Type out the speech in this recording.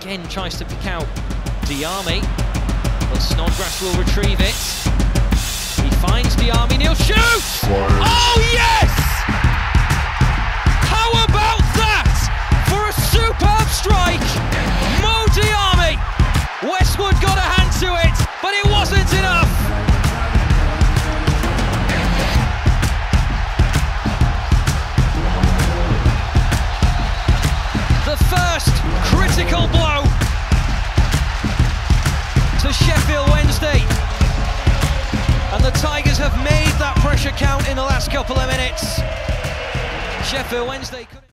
again tries to pick out Diame, but Snodgrass will retrieve it. He finds Diame, he'll shoot! Oh yes! How about that for a superb strike? Mo Diamé! Westwood got a hand to it, but it wasn't enough. The first critical blow to Sheffield Wednesday, and the Tigers have made that pressure count in the last couple of minutes. Sheffield Wednesday